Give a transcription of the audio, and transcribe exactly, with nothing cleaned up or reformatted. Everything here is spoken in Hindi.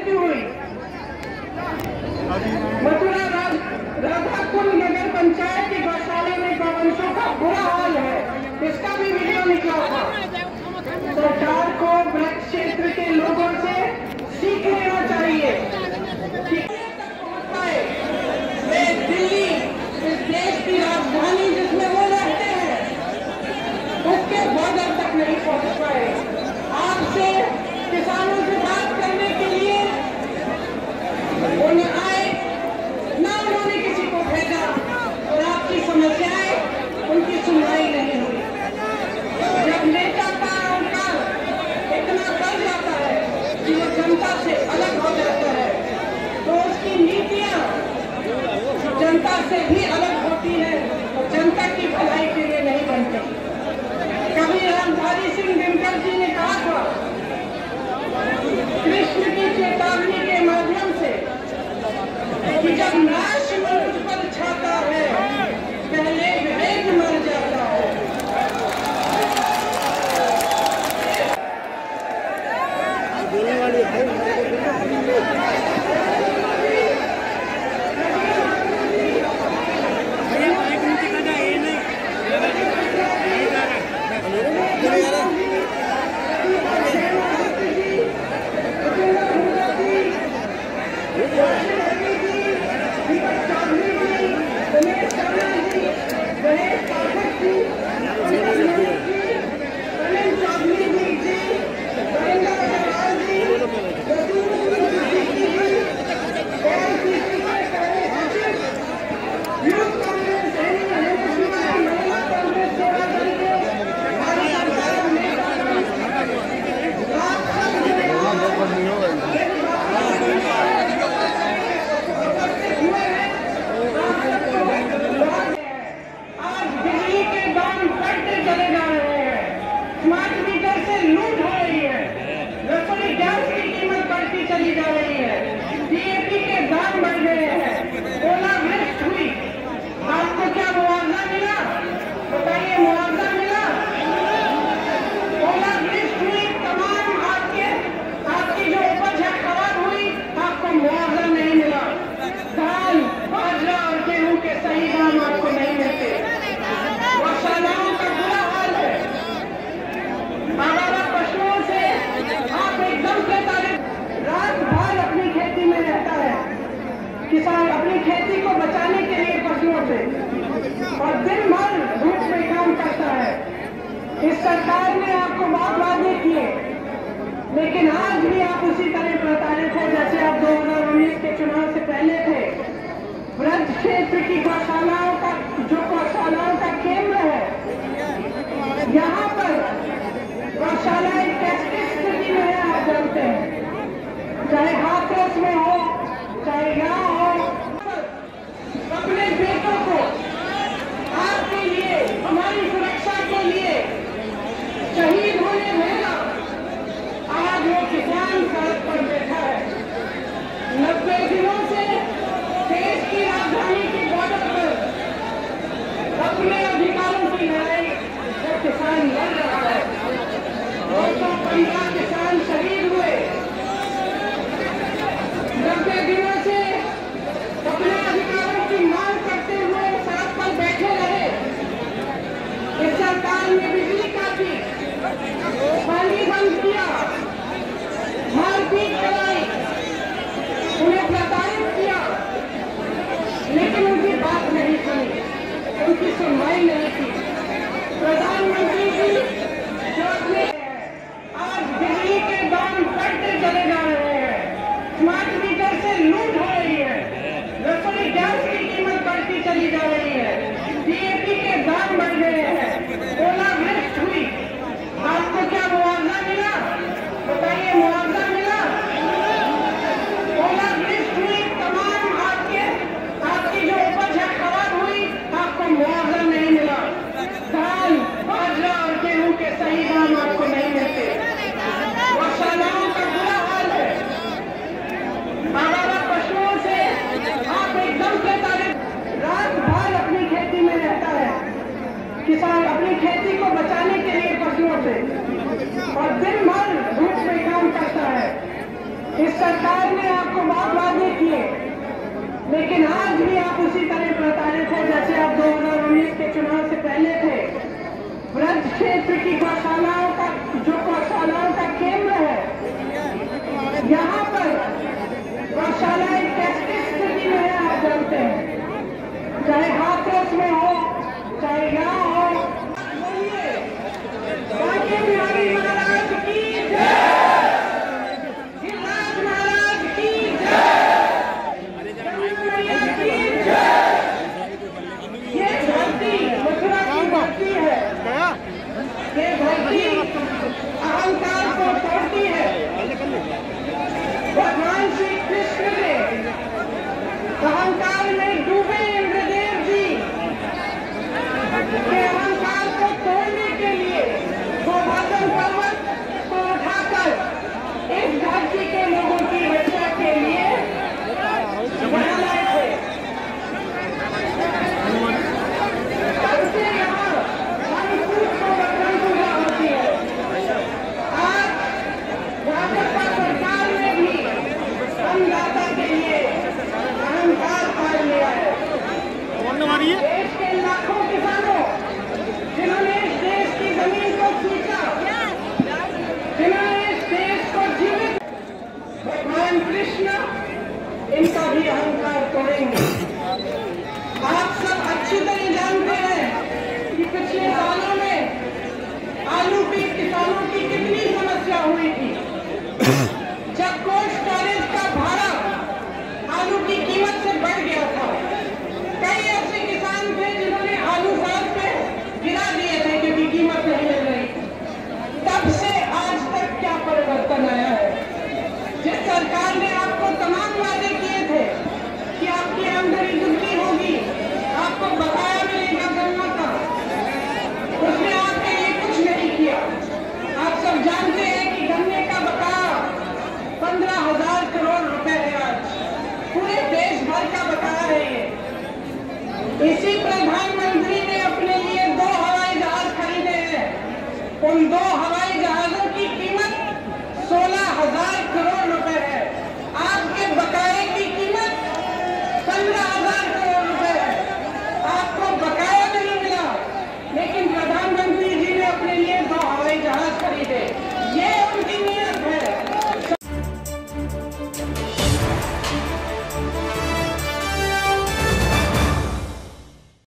मृत्यु हुई। मथुरा राधाकुंड नगर पंचायत की गौशाला में गौवंशों का बुरा हाल है, इसका भी वीडियो निकला था। सरकार को ब्रज क्षेत्र के लोगों से सीख लेना चाहिए कि पहुंच पाए। वे दिल्ली, इस देश की राजधानी जिसमें वो रहते हैं, उसके बॉर्डर तक नहीं पहुंच पाए। आपसे किसानों से बात करने के लिए उन्हें आए, ना उन्होंने किसी को भेजा और आपकी समस्याएं उनकी सुनवाई नहीं हुई। जब नेता का अहंकार इतना बढ़ जाता है कि वो जनता से अलग हो जाता है, तो उसकी नीतियां जनता से भी अलग होती है और जनता की भलाई के लिए नहीं बनती। कभी रामधारी सिंह दिनकर जी ने कहा था, कृष्ण की चेतावनी के माध्यम से, कि जब नाश मनुष्य पर छाता है, पहले विवेक मर जाता है। बोलने वाली है चली जा रही है, डीएपी के दाम बढ़ गए हैं, ओलावृष्टि हुई, आपको क्या मुआवजा मिला? बताइए, मुआवजा मिला? ओलावृष्टि हुई, तमाम आपके आपकी जो उपज है खराब हुई, आपको मुआवजा नहीं मिला। धान, बाजरा और गेहूं के सही दाम आपको नहीं मिलते। गौशालाओं का बुरा हाल है, आवारा पशुओं से आप एकदम प्रताड़ित। रात भर अपनी खेती में रहता है किसान, अपनी खेती को बचाने के लिए पशुओं से, और दिन भर धूप में काम करता है। इस सरकार ने आपको बहुत वादे किए, लेकिन आज भी आप उसी तरह प्रताड़ित हैं जैसे आप दो हजार उन्नीस के चुनाव से पहले थे। ब्रज क्षेत्र की गौशालाओं का जो गौशालाओं का केंद्र है, यहाँ पर गौशालाएं कैसी स्थिति में है आप जानते हैं, चाहे हाथरस में हो, चाहे यहाँ हो। अपने बेटों को आपके लिए, हमारी सुरक्षा के लिए शहीद होने भेजा, आज वो किसान सड़क पर बैठा है। नब्बे दिनों से देश की राजधानी के बॉर्डर पर अपने अधिकारों की लड़ाई वो किसान लड़ रहा है। दो सौ पंद्रह किसान शहीद हुए, नब्बे दिनों से अपने अधिकारों की मांग करते हुए सड़क पर बैठे रहे। इस सरकार ने बिजली काटी, पानी बंद किया, मारपीट कराई, उन्हें प्रताड़ित किया, लेकिन उनकी बात नहीं सुनी, उनकी सुनवाई नहीं की। प्रधानमंत्री जी जो अपने आज बिजली के दाम बढ़ते चले जा रहे हैं, स्मार्ट मीटर से लूट हो रही है, रसोई गैस की कीमत बढ़ती चली जा रही है, डीएपी के दाम बढ़ गए हैं, ओलावृष्टि हुई, आपको क्या मुआवजा मिला? बताइए, मुआवजा मिला? ओलावृष्टि हुई, तमाम आपके आपकी जो उपज है खराब हुई, आपको मुआवजा नहीं मिला। धान, बाजरा लेकिन आज भी आप उसी तरह प्रताड़ित हैं जैसे आप दो हजार उन्नीस के चुनाव से पहले थे। ब्रज क्षेत्र की गौशालाओं का जो गौशालाओं का केंद्र है, यहाँ पर गौशालाएं कैसी स्थिति में है आप जानते हैं, चाहे हाथरस में हो चाहे यहाँ हो। बांके बिहारी महाराज की जय, गिरिराज महाराज की जय, मैया की जय। ये धरती मथुरा की धरती है, ये धरती अहंकार को तोड़ती है। भगवान श्री कृष्ण ने अहंकार में डूबे इंद्रदेव जी के अहंकार को तोड़ने के लिए गोवर्धन पर्वत को उठाकर इस धरती के लोगों की रक्षा के लिए यहाँ लाए थे। तब से यहाँ अन्नकूट को रखन पूजा होती है। आज भाजपा सरकार ने भी अन्नदाता के लिए अहंकार पार लिया है। देश के लाखों किसानों जिन्होंने इस देश की जमीन को खींचा, जिन्होंने इस देश को जीवित, भगवान कृष्ण इनका भी अहंकार तोड़ेंगे। आप सब अच्छी तरह जानते हैं कि पिछले सालों में आलू के किसानों की कितनी समस्या हुई थी।